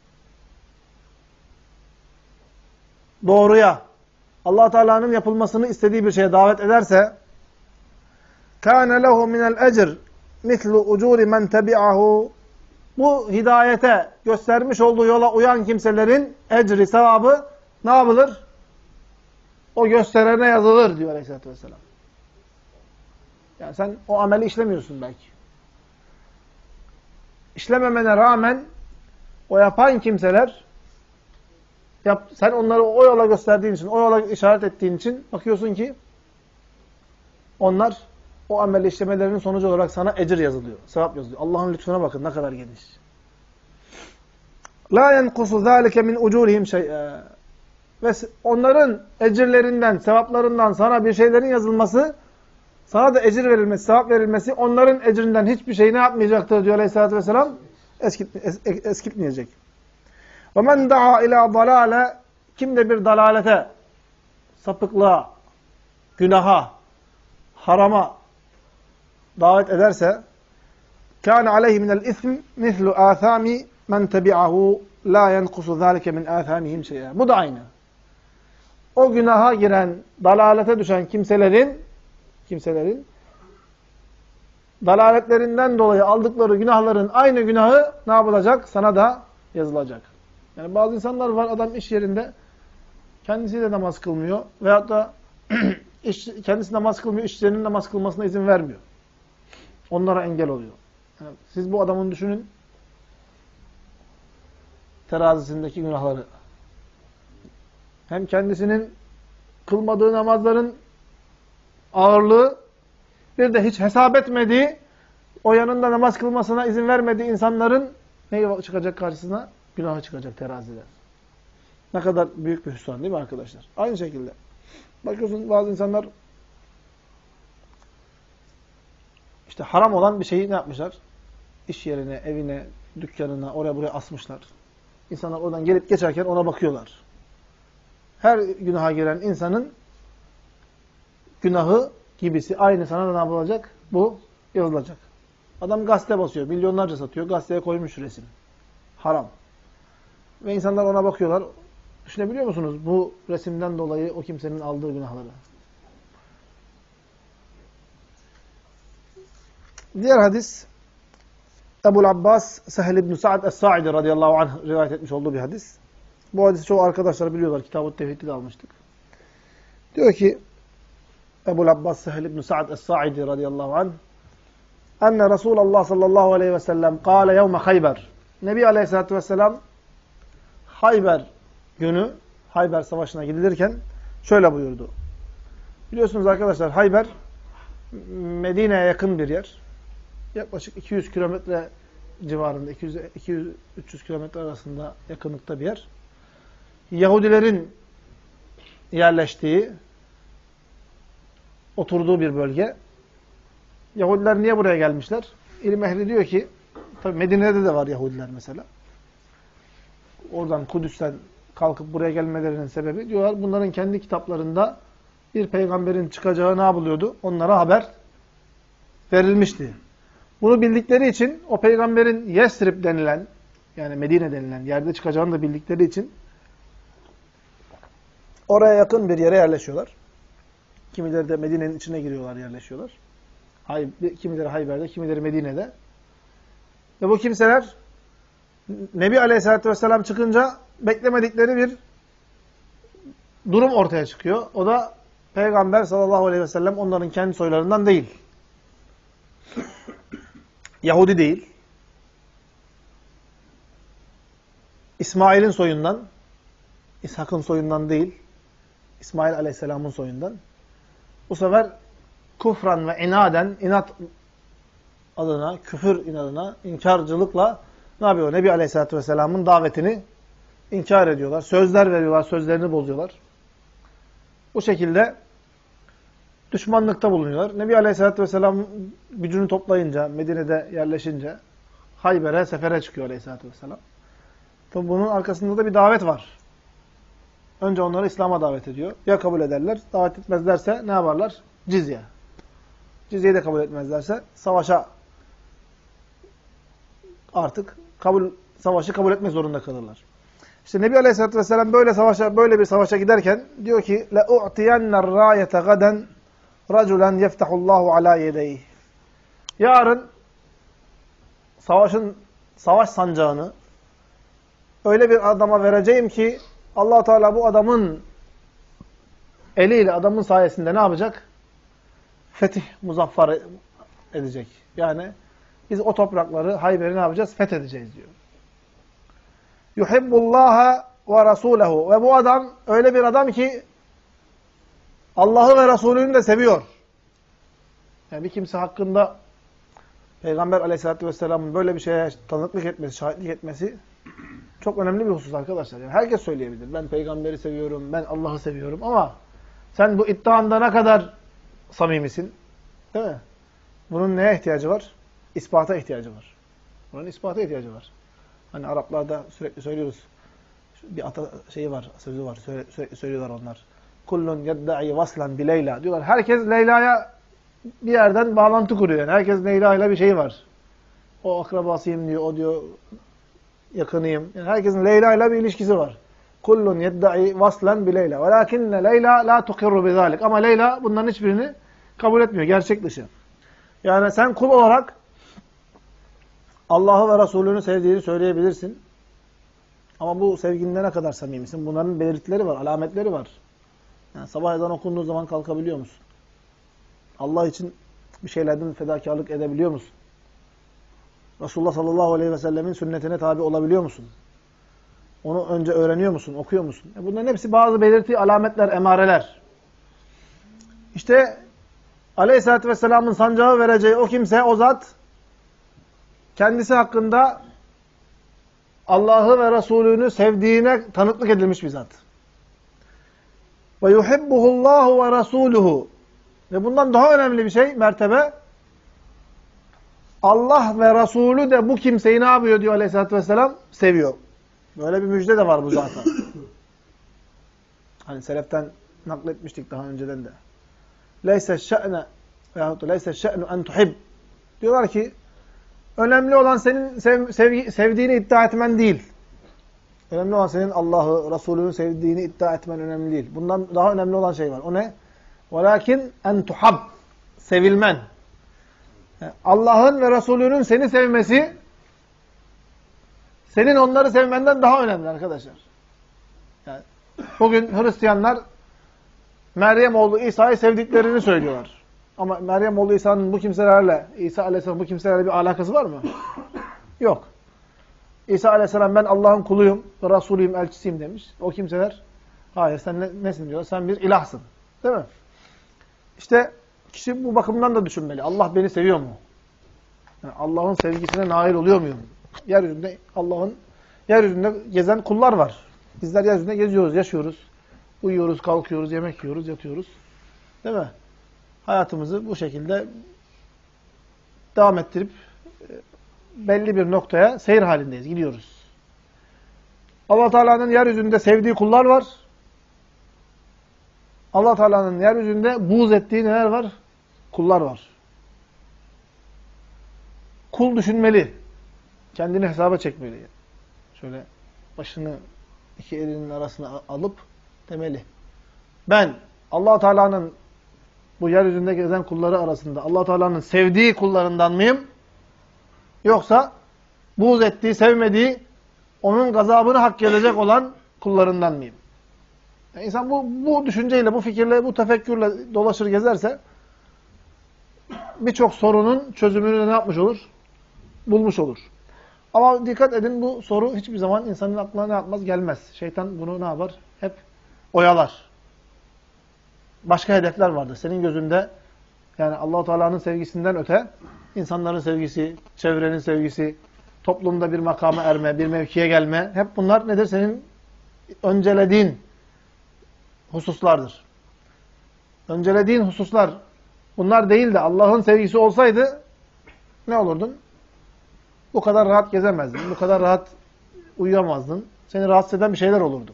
doğruya, Allah Teala'nın yapılmasını istediği bir şeye davet ederse kâne lehu minel ecr mislu ucuri men tebi'ahu. Bu hidayete göstermiş olduğu yola uyan kimselerin ecri, sevabı ne yapılır? O gösterene yazılır diyor Aleyhisselatü Vesselam. Yani sen o ameli işlemiyorsun belki. İşlememene rağmen o yapan kimseler yap, sen onları o yola gösterdiğin için, o yola işaret ettiğin için bakıyorsun ki onlar o ameli işlemelerinin sonucu olarak sana ecir yazılıyor, sevap yazılıyor. Allah'ın lütfuna bakın ne kadar geniş. La yenkusu zâlike min ucurihim şey'e. Ve onların ecirlerinden, sevaplarından sana bir şeylerin yazılması, sana da ecir verilmesi, sevap verilmesi onların ecrinden hiçbir şey ne yapmayacaktır diyor Aleyhisselatü Vesselam? Eskit, es, eskitmeyecek. وَمَنْ دَعَا اِلَى ضَلَالَ. Kim de bir dalalete, sapıklığa, günaha, harama davet ederse كَانَ عَلَيْهِ مِنَ الْاِثْمِ مِثْلُ آثَامِ مَنْ تَبِعَهُ لَا يَنْقُسُ ذَٰلِكَ مِنْ آثَامِهِمْ شَيْئًا. Bu da aynı. O günaha giren, dalalete düşen kimselerin kimselerin dalaletlerinden dolayı aldıkları günahların aynı günahı ne yapılacak? Sana da yazılacak. Yani bazı insanlar var, adam iş yerinde kendisi de namaz kılmıyor veyahut da iş, kendisi namaz kılmıyor, işçilerinin namaz kılmasına izin vermiyor. Onlara engel oluyor. Yani siz bu adamın düşünün terazisindeki günahları. Hem kendisinin kılmadığı namazların ağırlığı, bir de hiç hesap etmediği, o yanında namaz kılmasına izin vermediği insanların ne çıkacak karşısına? Günahı çıkacak terazide. Ne kadar büyük bir hüsran değil mi arkadaşlar? Aynı şekilde. Bakıyorsun bazı insanlar işte haram olan bir şeyi ne yapmışlar? İş yerine, evine, dükkanına, oraya buraya asmışlar. İnsanlar oradan gelip geçerken ona bakıyorlar. Her günaha giren insanın günahı gibisi aynı sana da ne yapılacak? Bu yazılacak. Adam gazete basıyor. Milyonlarca satıyor. Gazeteye koymuş resim. Haram. Ve insanlar ona bakıyorlar. Düşünebiliyor musunuz? Bu resimden dolayı o kimsenin aldığı günahları. Diğer hadis Ebu'l Abbas Sehl ibn Sa'd es-Sa'idi radıyallahu anh rivayet etmiş olduğu bir hadis. Bu hadisi çoğu arkadaşlar biliyorlar. Kitab-ı Tevhid'de de almıştık. Diyor ki Ebu'l Abbas Sehl ibn Sa'd es-Sa'idi radıyallahu anh enne Resulullah sallallahu aleyhi ve sellem kâle yevme Hayber. Nebi aleyhissalatü vesselam Hayber günü, Hayber Savaşı'na gidilirken şöyle buyurdu. Biliyorsunuz arkadaşlar Hayber Medine'ye yakın bir yer. Yaklaşık iki yüz kilometre civarında, iki yüz üç yüz kilometre arasında yakınlıkta bir yer. Yahudilerin yerleştiği, oturduğu bir bölge. Yahudiler niye buraya gelmişler? İlim ehli diyor ki, tabii Medine'de de var Yahudiler mesela. Oradan Kudüs'ten kalkıp buraya gelmelerinin sebebi diyorlar bunların kendi kitaplarında bir peygamberin çıkacağı ne yapılıyordu? Onlara haber verilmişti. Bunu bildikleri için o peygamberin Yesrib denilen yani Medine denilen yerde çıkacağını da bildikleri için oraya yakın bir yere yerleşiyorlar. Kimileri de Medine'nin içine giriyorlar, yerleşiyorlar. Kimileri Hayber'de, kimileri Medine'de. Ve bu kimseler Nebi Aleyhisselatü Vesselam çıkınca beklemedikleri bir durum ortaya çıkıyor. O da Peygamber sallallahu aleyhi ve sellem onların kendi soylarından değil. Yahudi değil. İsmail'in soyundan, İshak'ın soyundan değil. İsmail Aleyhisselam'ın soyundan. Bu sefer kufran ve inaden, inat adına, küfür inadına, inkarcılıkla ne yapıyor? Nebi Aleyhisselatü Vesselam'ın davetini inkar ediyorlar. Sözler veriyorlar, sözlerini bozuyorlar. Bu şekilde düşmanlıkta bulunuyorlar. Nebi Aleyhisselatü Vesselam gücünü toplayınca, Medine'de yerleşince Hayber'e, sefere çıkıyor Aleyhisselatü Vesselam. Tabi bunun arkasında da bir davet var. Önce onları İslam'a davet ediyor. Ya kabul ederler, davet etmezlerse ne yaparlar? Cizye. Cizyeyi de kabul etmezlerse savaşa artık kabul savaşı kabul etmek zorunda kalırlar. İşte Nebi Aleyhisselatü Vesselam böyle savaşa böyle bir savaşa giderken diyor ki la u'tiyanna rayete gaden raculen yeftahullahu ala yedeyhi. Yarın savaşın savaş sancağını öyle bir adama vereceğim ki Allah Teala bu adamın eliyle adamın sayesinde ne yapacak? Fetih muzaffer edecek. Yani biz o toprakları Hayber'i ne yapacağız? Fethedeceğiz diyor. Yuhibbullaha ve Rasulehu. Ve bu adam öyle bir adam ki Allah'ı ve Resulünü de seviyor. Yani bir kimse hakkında Peygamber Aleyhisselatü Vesselam'ın böyle bir şeye tanıklık etmesi, şahitlik etmesi çok önemli bir husus arkadaşlar. Yani herkes söyleyebilir. Ben peygamberi seviyorum, ben Allah'ı seviyorum ama sen bu iddianda ne kadar samimisin? Değil mi? Bunun neye ihtiyacı var? İspata ihtiyacı var. Bunun ispata ihtiyacı var. Hani Araplarda sürekli söylüyoruz. Bir ata şeyi var, sözü var. Sürekli söylüyorlar onlar. Kullun yedda'i vaslan bi Leyla. Diyorlar. Herkes Leyla'ya bir yerden bağlantı kuruyor. Yani herkes Leyla ile bir şey var. O akrabasıyım diyor, o diyor yakınıyım. Yani herkesin Leyla ile bir ilişkisi var. Kullun yedda'i vaslan bi Leyla. Velakinne Leyla la tukirru bi zalik. Ama Leyla bunların hiçbirini kabul etmiyor. Gerçek dışı. Yani sen kul olarak Allah'ı ve Resulünü sevdiğini söyleyebilirsin. Ama bu sevginde ne kadar samimisin? Bunların belirtileri var, alametleri var. Yani sabah ezanı okunduğu zaman kalkabiliyor musun? Allah için bir şeylerden fedakarlık edebiliyor musun? Resulullah sallallahu aleyhi ve sellemin sünnetine tabi olabiliyor musun? Onu önce öğreniyor musun, okuyor musun? E bunların hepsi bazı belirti, alametler, emareler. İşte Aleyhisselatü Vesselam'ın sancağı vereceği o kimse, o zat kendisi hakkında Allah'ı ve Resulünü sevdiğine tanıklık edilmiş bir zat. Ve yuhibbuhullahu ve rasuluhu. Ve bundan daha önemli bir şey, mertebe, Allah ve Resulü de bu kimseyi ne yapıyor diyor Aleyhisselatü Vesselam? Seviyor. Böyle bir müjde de var bu zaten. Hani seleften nakletmiştik daha önceden de. leyse şe'ne veyahut da leyse şe'nu en tuhib. Diyorlar ki önemli olan senin sev, sevgi, sevdiğini iddia etmen değil. Önemli olan senin Allah'ı, Resulünü sevdiğini iddia etmen önemli değil. Bundan daha önemli olan şey var. O ne? Velakin en tuhab. Sevilmen. Allah'ın ve Resulünün seni sevmesi senin onları sevmenden daha önemli arkadaşlar. Yani bugün Hristiyanlar Meryem oğlu İsa'yı sevdiklerini söylüyorlar. Ama Meryem oğlu İsa'nın bu kimselerle, İsa Aleyhisselam bu kimselerle bir alakası var mı? Yok. İsa Aleyhisselam ben Allah'ın kuluyum, Resulüyüm, elçisiyim demiş. O kimseler hayır sen ne, nesin diyor? Sen bir ilahsın. Değil mi? İşte kişi bu bakımdan da düşünmeli. Allah beni seviyor mu? Yani Allah'ın sevgisine nail oluyor muyum? Yeryüzünde Allah'ın yeryüzünde gezen kullar var. Bizler yeryüzünde geziyoruz, yaşıyoruz. Uyuyoruz, kalkıyoruz, yemek yiyoruz, yatıyoruz. Değil mi? Hayatımızı bu şekilde devam ettirip belli bir noktaya seyir halindeyiz, gidiyoruz. Allah Teala'nın yeryüzünde sevdiği kullar var. Allah Teala'nın yeryüzünde buğz ettiği neler var? Kullar var. Kul düşünmeli. Kendini hesaba çekmeli. Şöyle başını iki elinin arasına alıp demeli. Ben Allah Teala'nın bu yeryüzünde gezen kulları arasında Allah Teala'nın sevdiği kullarından mıyım? Yoksa buğz ettiği, sevmediği, onun gazabını hak edecek olan kullarından mıyım? Yani insan bu, bu düşünceyle, bu fikirle, bu tefekkürle dolaşır gezerse birçok sorunun çözümünü ne yapmış olur? Bulmuş olur. Ama dikkat edin bu soru hiçbir zaman insanın aklına ne yapmaz? Gelmez. Şeytan bunu ne yapar? Hep oyalar. Başka hedefler vardır. Senin gözünde yani Allah-u Teala'nın sevgisinden öte insanların sevgisi, çevrenin sevgisi, toplumda bir makama erme, bir mevkiye gelme hep bunlar nedir? Senin öncelediğin hususlardır. Öncelediğin hususlar bunlar değil de Allah'ın sevgisi olsaydı ne olurdun? Bu kadar rahat gezemezdin. Bu kadar rahat uyuyamazdın. Seni rahatsız eden bir şeyler olurdu.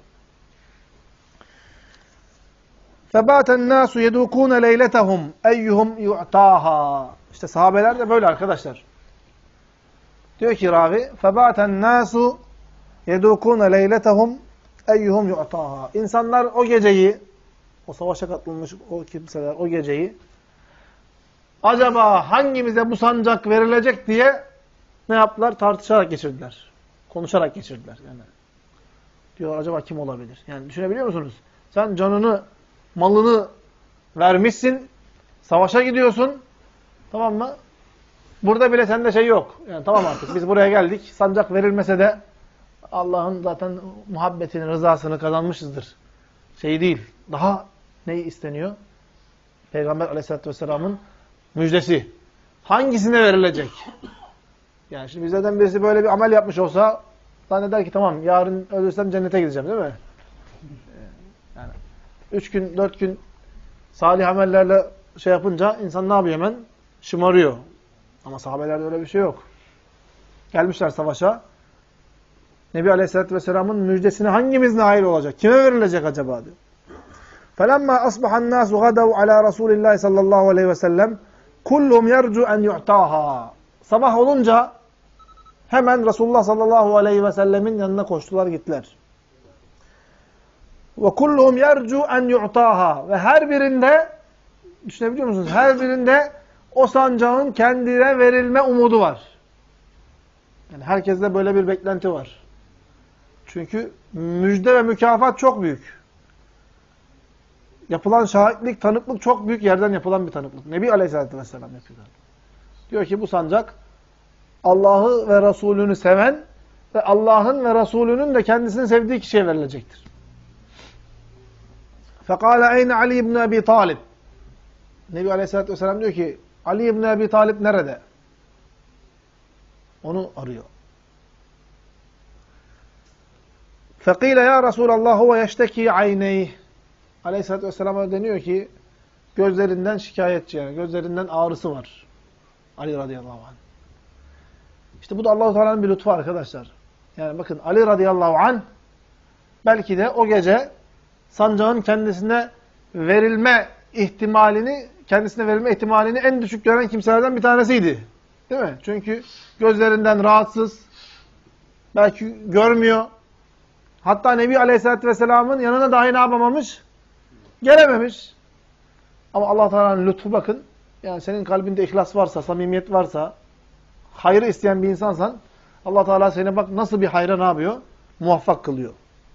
فَبَاتَ النَّاسُ يَدُوكُونَ لَيْلَتَهُمْ اَيُّهُمْ يُعْتَاهَا İşte sahabeler de böyle arkadaşlar. Diyor ki ravi فَبَاتَ النَّاسُ يَدُوكُونَ لَيْلَتَهُمْ اَيُّهُمْ يُعْتَاهَا İnsanlar o geceyi, o savaşa katılmış o kimseler o geceyi acaba hangimize bu sancak verilecek diye ne yaptılar? Tartışarak geçirdiler. Konuşarak geçirdiler. Yani diyor acaba kim olabilir? Yani düşünebiliyor musunuz? Sen canını, malını vermişsin, savaşa gidiyorsun. Tamam mı? Burada bile sende şey yok. Yani tamam artık biz buraya geldik. Sancak verilmese de Allah'ın zaten muhabbetini, rızasını kazanmışızdır. Şey değil. Daha neyi isteniyor? Peygamber Aleyhisselatü vesselamın müjdesi. Hangisine verilecek? Yani şimdi bizlerden birisi böyle bir amel yapmış olsa zanneder ki tamam yarın ölürsem cennete gideceğim değil mi? Yani üç gün, dört gün salih amellerle şey yapınca insan ne yapıyor hemen? Şımarıyor. Ama sahabelerde öyle bir şey yok. Gelmişler savaşa. Nebi Aleyhisselatü Vesselam'ın müjdesine hangimiz nail olacak? Kime verilecek acaba diyor. فَلَمَّا أَصْبَحَ النَّاسُ غَدَوْا عَلَى رَسُولِ اللّٰهِ sallallahu aleyhi ve sellem كُلُّهُمْ يَرْجُوا أَنْ يُعْتَاهَا Sabah olunca hemen Resulullah sallallahu aleyhi ve sellemin yanına koştular gittiler. وَكُلُّهُمْ يَرْجُوا أَنْ يُعْتَاهَا Ve her birinde, düşünebiliyor musunuz? Her birinde o sancağın kendine verilme umudu var. Yani herkeste böyle bir beklenti var. Çünkü müjde ve mükafat çok büyük. Yapılan şahitlik, tanıklık çok büyük yerden yapılan bir tanıklık. Nebi Aleyhisselatü Vesselam yapıyor. Diyor ki bu sancak Allah'ı ve Resulünü seven ve Allah'ın ve Resulünün de kendisini sevdiği kişiye verilecektir. فَقَالَ اَيْنَ عَلِي ibn Abi Talib Nebi Aleyhisselatü Vesselam diyor ki Ali ibn Abi Talib nerede? Onu arıyor. فَقِيلَ ya Resulallah huve yeşteki عَيْنَيْهِ Aleyhisselatü Vesselam'a deniyor ki gözlerinden şikayetçi yani gözlerinden ağrısı var. Ali radıyallahu anh. İşte bu da Allah-u Teala'nın bir lütfu arkadaşlar. Yani bakın Ali radıyallahu anh belki de o gece sancağın kendisine verilme ihtimalini kendisine verilme ihtimalini en düşük gören kimselerden bir tanesiydi. Değil mi? Çünkü gözlerinden rahatsız, belki görmüyor. Hatta Nebi Aleyhisselatü Vesselam'ın yanına dahi ne yapamamış? Gelememiş. Ama Allah Teala'nın lütfu bakın. Yani senin kalbinde ihlas varsa, samimiyet varsa, hayrı isteyen bir insansan, Allah Teala seni bak nasıl bir hayra ne yapıyor? Muvaffak kılıyor.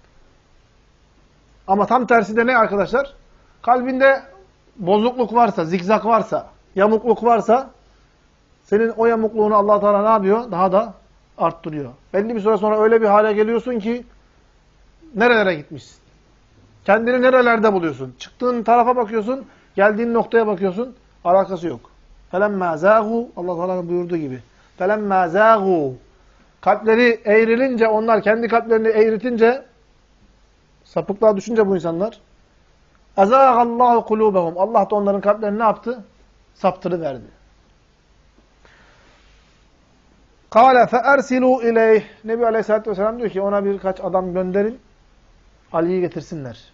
Ama tam tersi de ne arkadaşlar? Kalbinde bozukluk varsa, zikzak varsa, yamukluk varsa, senin o yamukluğunu Allah Teala ne yapıyor? Daha da arttırıyor. Belli bir süre sonra öyle bir hale geliyorsun ki, nerelere gitmişsin? Kendini nerelerde buluyorsun? Çıktığın tarafa bakıyorsun, geldiğin noktaya bakıyorsun, alakası yok. فَلَمَّا زَاغُوا Allah Teala'nın buyurduğu gibi. فَلَمَّا زَاغُوا Kalpleri eğrilince, onlar kendi kalplerini eğritince, sapıklığa düşünce bu insanlar, اَزَاغَ اللّٰهُ قُلُوبَهُمْ Allah da onların kalplerini ne yaptı? Saptırıverdi. قَالَ فَاَرْسِلُوا اِلَيْهِ Nebi Aleyhisselatü Vesselam diyor ki, ona birkaç adam gönderin, Ali'yi getirsinler.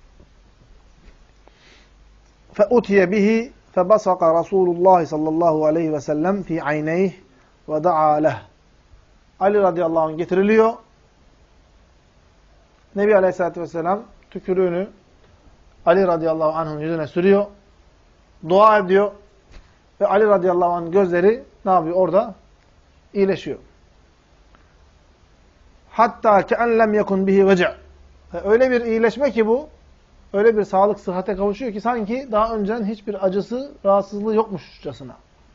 فَاُتِيَ بِهِ فَبَصَقَ رَسُولُ اللّٰهِ sallallahu aleyhi ve sellem فِي عَيْنَيْهِ وَدَعَى لَهِ Ali radıyallahu anh getiriliyor. Nebi Aleyhisselatü Vesselam tükürüğünü Ali radıyallahu anh'ın yüzüne sürüyor. Dua ediyor. Ve Ali radıyallahu anh gözleri ne yapıyor? Orada iyileşiyor. Hatta ke'en lem yekun bihi vece'. Öyle bir iyileşme ki bu, öyle bir sağlık, sıhhate kavuşuyor ki sanki daha önceden hiçbir acısı, rahatsızlığı yokmuşçasına.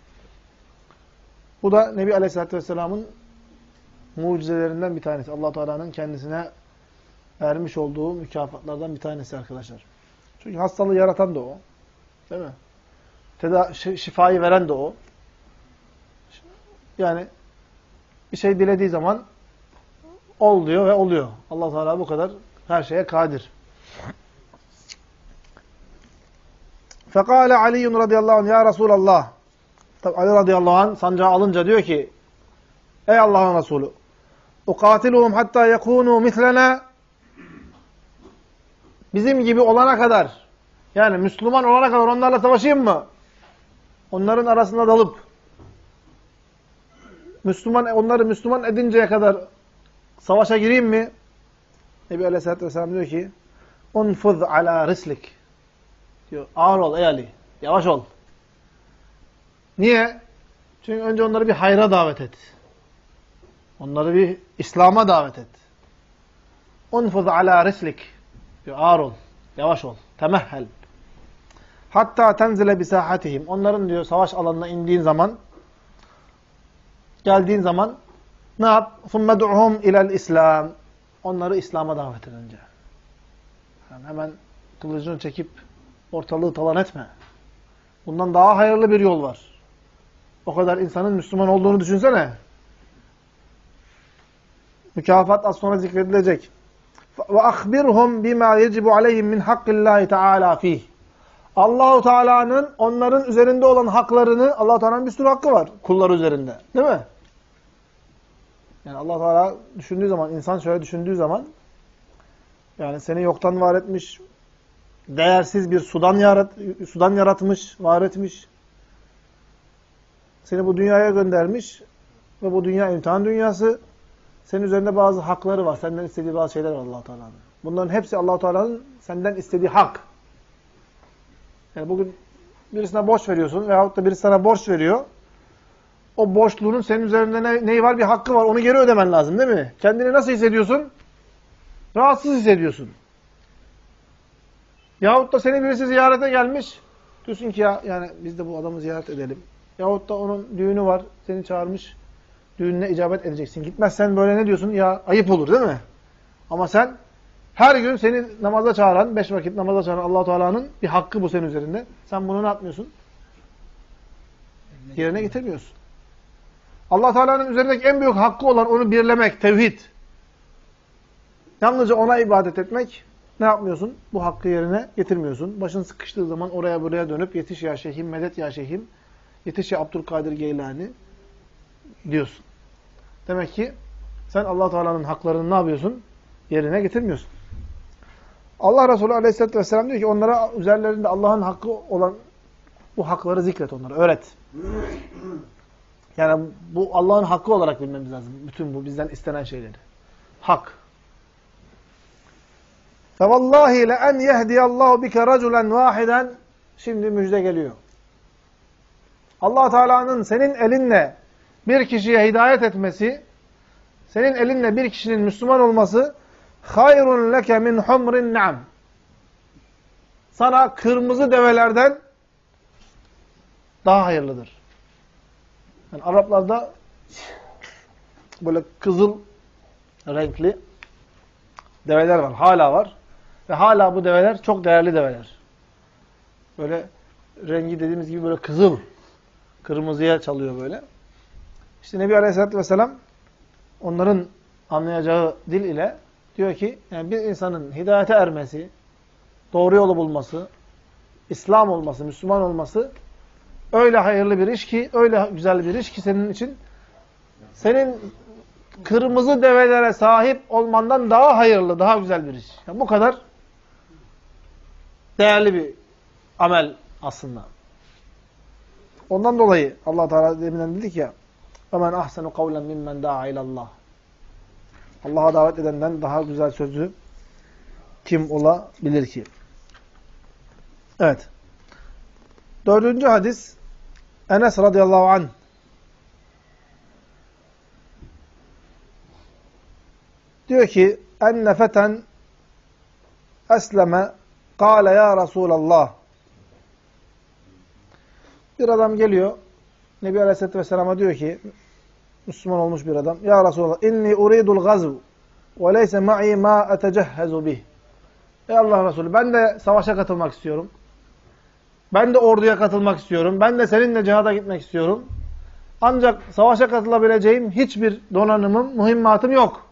Bu da Nebi Aleyhisselatü Vesselam'ın mucizelerinden bir tanesi. Allah Teala'nın kendisine vermiş olduğu mükafatlardan bir tanesi arkadaşlar. Çünkü hastalığı yaratan da o. Değil mi? Teda şifayı veren de o. Yani bir şey dilediği zaman ol diyor ve oluyor. Allah Teala bu kadar her şeye kadir. Fekale Ali radıyallahu anh ya Resulallah. Tabi Ali radıyallahu anh sancağı alınca diyor ki ey Allah'ın Resulü ukatiluhum hatta yekunu mislena bizim gibi olana kadar yani Müslüman olana kadar onlarla savaşayım mı? Onların arasında dalıp Müslüman onları Müslüman edinceye kadar savaşa gireyim mi? Nebi Aleyhisselatü Vesselam diyor ki unfuz ala rislik diyor. Ağır ol ey Ali. Yavaş ol. Niye? Çünkü önce onları bir hayra davet et. Onları bir İslam'a davet et. Unfuz ala rislik diyor. Ağır ol. Yavaş ol. Temehhel. Hatta tenzile bisahatihim. Onların diyor savaş alanına indiğin zaman geldiğin zaman ne yap? ثُمَّ دُعْهُمْ اِلَى الْاِسْلَامِ Onları İslam'a davet et önce. Yani hemen kılıcını çekip ortalığı talan etme. Bundan daha hayırlı bir yol var. O kadar insanın Müslüman olduğunu düşünsene. Mükafat az sonra zikredilecek. وَاَخْبِرْهُمْ بِمَا يَجِبُ عَلَيْهِمْ مِنْ حَقِّ اللّٰهِ تَعَالَى ف۪يهِ Allah-u Teala'nın onların üzerinde olan haklarını, Allah-u Teala'nın bir sürü hakkı var kulları üzerinde. Değil mi? Yani Allah Teala düşündüğü zaman, insan şöyle düşündüğü zaman, yani seni yoktan var etmiş, değersiz bir sudan, yarat, sudan yaratmış, var etmiş, seni bu dünyaya göndermiş ve bu dünya imtihan dünyası, senin üzerinde bazı hakları var, senden istediği bazı şeyler var Allah Teala'nın. Bunların hepsi Allah Teala'nın senden istediği hak. Yani bugün birisine borç veriyorsun veyahut da birisi sana borç veriyor. O borçlunun senin üzerinde ne, neyi var? Bir hakkı var. Onu geri ödemen lazım değil mi? Kendini nasıl hissediyorsun? Rahatsız hissediyorsun. Yahut da seni birisi ziyarete gelmiş. Diyorsun ki ya yani biz de bu adamı ziyaret edelim. Yahut da onun düğünü var. Seni çağırmış. Düğününe icabet edeceksin. Gitmezsen böyle ne diyorsun? Ya ayıp olur değil mi? Ama sen her gün seni namaza çağıran, beş vakit namaza çağıran Allah-u Teala'nın bir hakkı bu senin üzerinde. Sen bunu ne yapmıyorsun? Yerine getirmiyorsun. Allah Teala'nın üzerindeki en büyük hakkı olan onu birlemek, tevhid. Yalnızca ona ibadet etmek, ne yapmıyorsun? Bu hakkı yerine getirmiyorsun. Başın sıkıştığı zaman oraya buraya dönüp yetiş ya şeyhim, medet ya şeyhim, yetiş ya Abdülkadir Geylani diyorsun. Demek ki sen Allah Teala'nın haklarını ne yapıyorsun? Yerine getirmiyorsun. Allah Resulü Aleyhisselatü Vesselam diyor ki onlara üzerlerinde Allah'ın hakkı olan Bu hakları zikret onlara, öğret. Yani bu Allah'ın hakkı olarak bilmemiz lazım. Bütün bu bizden istenen şeyleri. Hak. فَوَاللّٰهِ لَاَنْ يَهْدِيَ اللّٰهُ بِكَ رَجُلًا وَاحِدًا. Şimdi müjde geliyor. Allah Teala'nın senin elinle bir kişiye hidayet etmesi, senin elinle bir kişinin Müslüman olması hayrun leke min humrin na'am. Sana kırmızı develerden daha hayırlıdır. Yani Araplarda böyle kızıl renkli develer var. Hala var. Ve hala bu develer çok değerli develer. Böyle rengi dediğimiz gibi böyle kızıl. Kırmızıya çalıyor böyle. İşte Nebi Aleyhisselatü Vesselam onların anlayacağı dil ile diyor ki yani bir insanın hidayete ermesi, doğru yolu bulması, İslam olması, Müslüman olması öyle hayırlı bir iş ki, öyle güzel bir iş ki senin için senin kırmızı develere sahip olmandan daha hayırlı, daha güzel bir iş. Yani bu kadar değerli bir amel aslında. Ondan dolayı Allah Teala deminden dedik ya: "Ömen ahsenu kavlen mimmen da'a ilallah." Allah'a davet edenden daha güzel sözü kim olabilir ki? Evet. Dördüncü hadis Enes radıyallahu anh. Diyor ki: "Enne feten esleme kâle ya Resulallah." Bir adam geliyor. Nebi Aleyhisselatü Vesselam'a diyor ki, Müslüman olmuş bir adam: "Ya Resulallah, inni uridul gazv ve leyse ma'i ma etecehhezu bih." Ey Allah Resulü, ben de savaşa katılmak istiyorum. Ben de orduya katılmak istiyorum. Ben de seninle cihada gitmek istiyorum. Ancak savaşa katılabileceğim hiçbir donanımım, mühimmatım yok.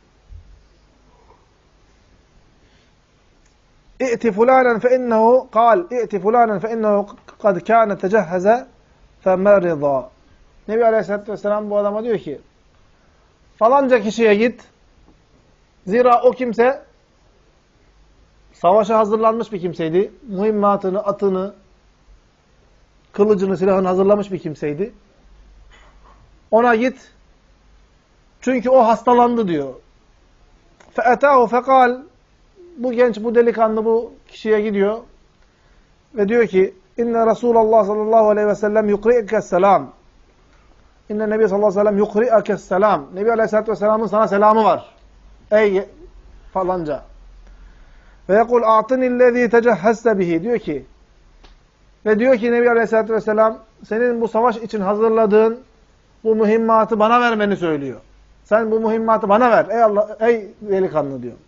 İ'ti fulanen fe innehu kal İ'ti fulanen fe innehu kad kâne tecehheze femerida. Nebi Aleyhisselatü Vesselam bu adama diyor ki, falanca kişiye git. Zira o kimse savaşa hazırlanmış bir kimseydi. Mühimmatını, atını, kılıcını, silahını hazırlamış bir kimseydi. Ona git. Çünkü o hastalandı diyor. فَاَتَاهُ فَقَالْ Bu genç, bu delikanlı bu kişiye gidiyor. Ve diyor ki, İnne Resulallah sallallahu aleyhi ve sellem yukri'ke selam. İnne Nebi sallallahu aleyhi ve sellem yukri'ke selam. Nebi aleyhissalatü vesselamın sana selamı var. Ey falanca. Ve yekul a'tinillezî tecehhezte bihi. Diyor ki, ve diyor ki Nebi aleyhissalatü vesselam, senin bu savaş için hazırladığın bu mühimmatı bana vermeni söylüyor. Sen bu mühimmatı bana ver. Ey Allah, ey delikanlı diyor.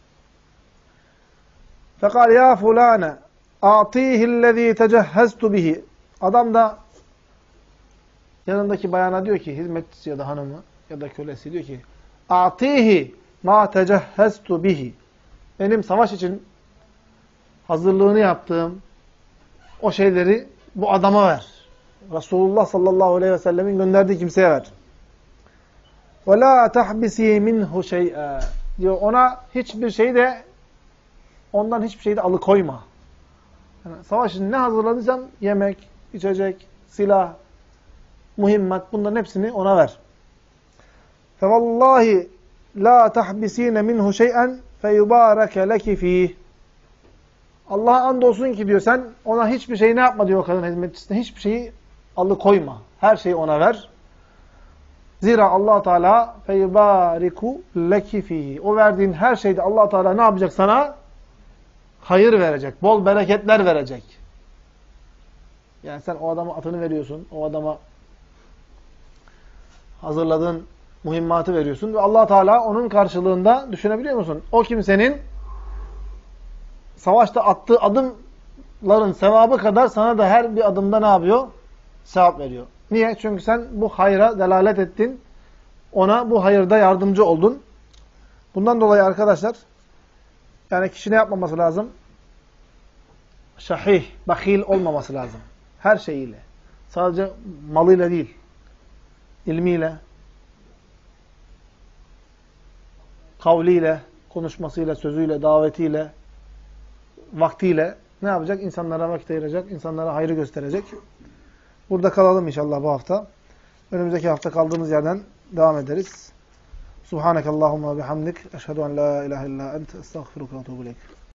Fekal ya fulane a'tihillezî tecehheztu bihi. Adam da yanındaki bayana diyor ki, hizmetçisi ya da hanımı ya da kölesi diyor ki, a'tihi ma tecehheztu bihi. Benim savaş için hazırlığını yaptığım o şeyleri bu adama ver. Resulullah sallallahu aleyhi ve sellemin gönderdiği kimseye ver. Ve la tahbisi minhu şey'a. Diyor, ona hiçbir şey de ondan hiçbir şeyi de alıkoyma. Yani savaş için ne hazırladıysam yemek, içecek, silah, mühimmat, bunların hepsini ona ver. فَوَاللّٰهِ لَا تَحْبِس۪ينَ مِنْهُ شَيْئًا فَيُبَارَكَ لَكِ ف۪يهِ. Allah'a andolsun ki diyor, sen ona hiçbir şey ne yapma diyor o kadın hizmetçisine, hiçbir şeyi alıkoyma. Her şeyi ona ver. Zira Allah Teala فَيُبَارِكُ لَكِ ف۪يهِ. O verdiğin her şeyde Allah Teala ne yapacak sana? Hayır verecek, bol bereketler verecek. Yani sen o adama atını veriyorsun, o adama hazırladığın mühimmatı veriyorsun ve Allah Teala onun karşılığında, düşünebiliyor musun? O kimsenin savaşta attığı adımların sevabı kadar sana da her bir adımda ne yapıyor? Sevap veriyor. Niye? Çünkü sen bu hayra delalet ettin, ona bu hayırda yardımcı oldun. Bundan dolayı arkadaşlar, yani kişi ne yapmaması lazım? Şahih, bakil olmaması lazım. Her şeyiyle. Sadece malıyla değil. İlmiyle, kavliyle, konuşmasıyla, sözüyle, davetiyle, vaktiyle ne yapacak? İnsanlara vakit ayıracak, insanlara hayrı gösterecek. Burada kalalım inşallah bu hafta. Önümüzdeki hafta kaldığımız yerden devam ederiz. Subhanakallahumma bihamdik. Eşhedü en la ilahe illa ente. Estağfiruke ve etûbü ileyk.